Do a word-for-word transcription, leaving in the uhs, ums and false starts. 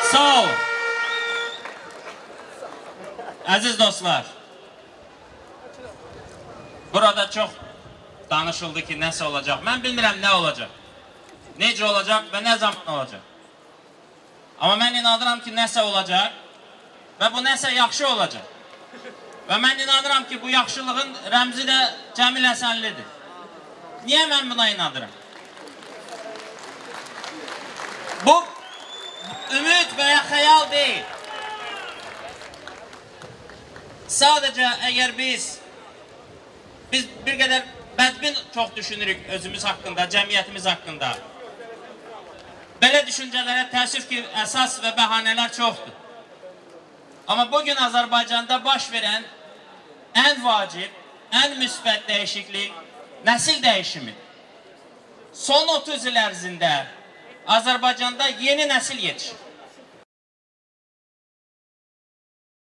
Sağ olun. Əziz dostlar, burada çox danışıldı ki, nəsə olacaq. Mən bilmirəm nə olacaq, necə olacaq və nə zaman olacaq. Amma mən inanıram ki, nəsə olacaq və bu nəsə yaxşı olacaq. Və mən inanıram ki, bu yaxşılığın rəmzi də Cəmil Həsənlidir. Niyə mən buna inanıram? Bu, ümid və ya xəyal deyil. Sadəcə əgər biz, biz bir qədər bədbin çox düşünürük özümüz haqqında, cəmiyyətimiz haqqında. Belə düşüncələrə təəssüf ki, əsas və bəhanələr çoxdur. Amma bugün Azərbaycanda baş verən ən vacib, ən müsbət dəyişiklik nəsil dəyişimidir. Son otuz il ərzində Azərbaycanda yeni nəsil yetişir.